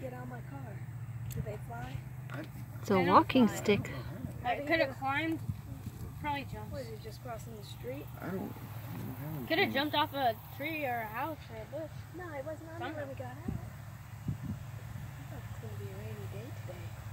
get on my car? Do they fly? It's a walking stick. I could have climbed. Probably jumped. Was it just crossing the street? I don't. Could have jumped off a tree or a house or a bush. No, it wasn't on it when we got out. I thought it was going to be a rainy day today.